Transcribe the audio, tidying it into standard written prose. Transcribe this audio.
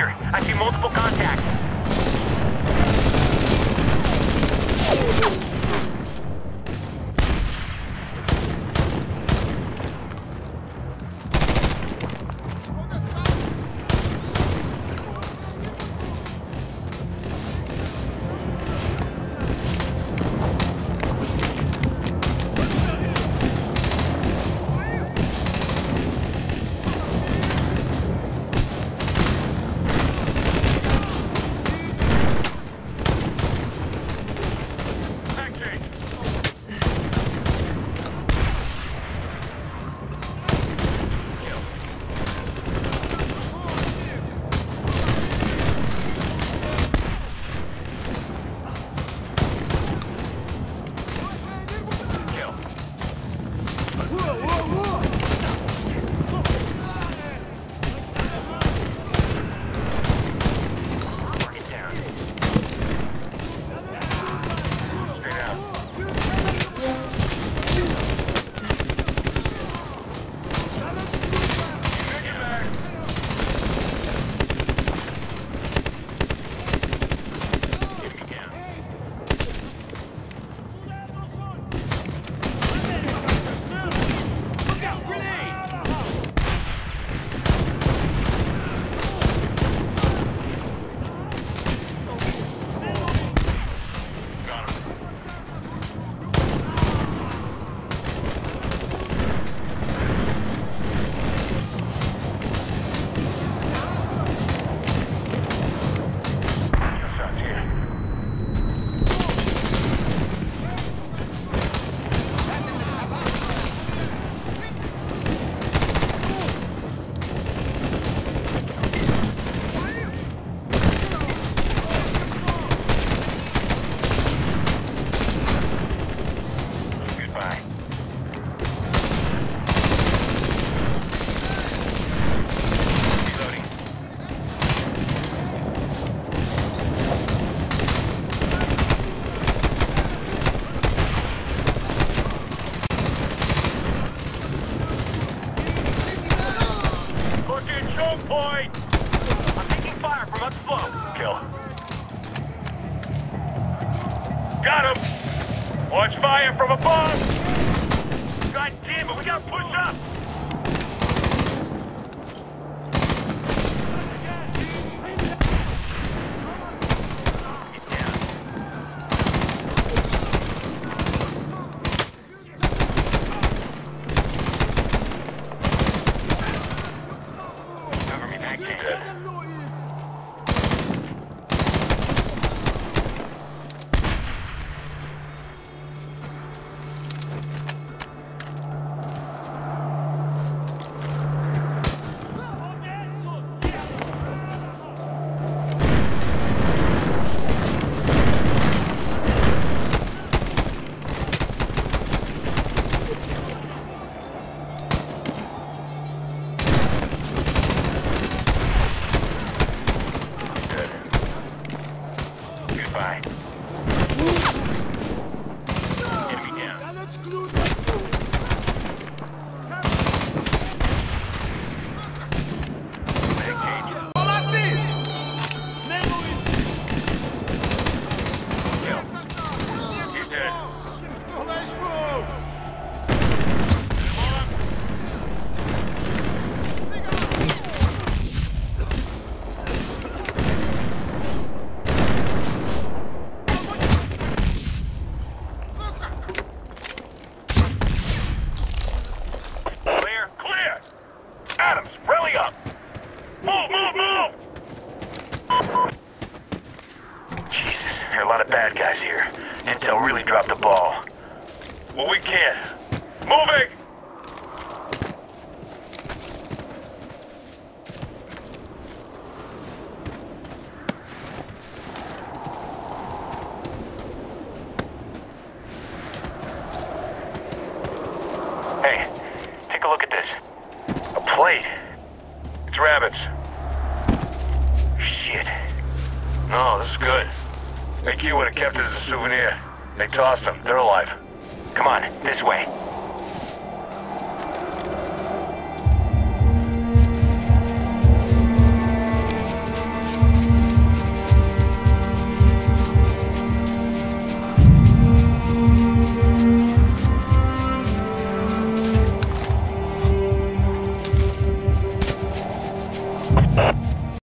sector. I see multiple contacts. Point! I'm taking fire from up slow. Kill. Got him! Watch fire from above! God damn it, we gotta push up! Bad guys here. Intel really dropped the ball. Well, we can't. Moving! Hey, take a look at this. A plate. It's rabbits. Shit. No, this is good. AQ would have kept it as a souvenir. They tossed them. They're alive. Come on, this way.